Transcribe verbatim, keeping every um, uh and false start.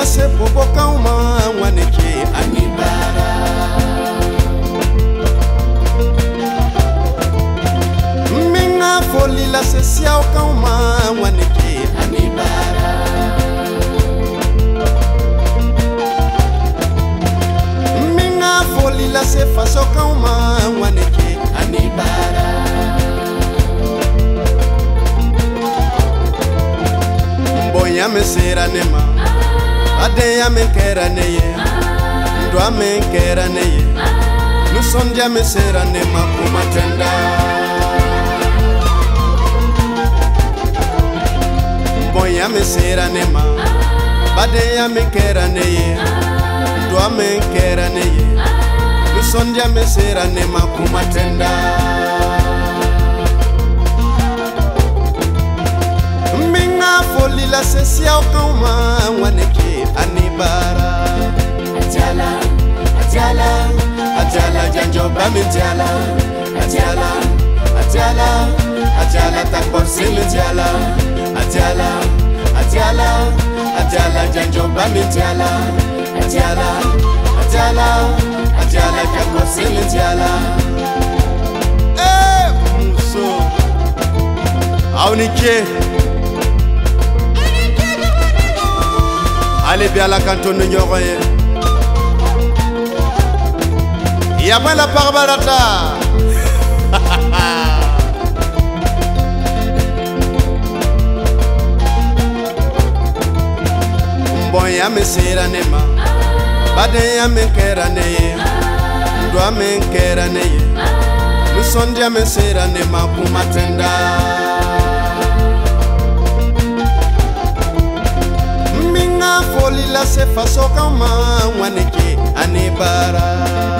se bobo kauma waneke anibara. Minga foli la se siao kauma waneke anibara. Minga foli la se faso kauma waneke anibara. Boya me sera nema, adeya me kera neye, ndwa me kera neye, nusondia me sera nema kumatenda. Boya me sera nema, adeya me kera neye, ndwa me kera neye, nusondia me sera nema kumatenda. Foli la se siao kauma waneke anibara. Ajala, ajala, ajala janjo bami jala. Ajala, ajala, ajala takbor sili jala. Ajala, ajala, ajala janjo bami jala. Ajala, ajala, ajala takbor sili jala. Eh, muso, aunike. Allez bien la cantonne n'ignorez. Et après la parbalata. Bon ya me sera nema, bade ya me kera neye, ndwa me kera neye, nusondia me sera nema kumatenda. Foli la se faso kama waneke anibara.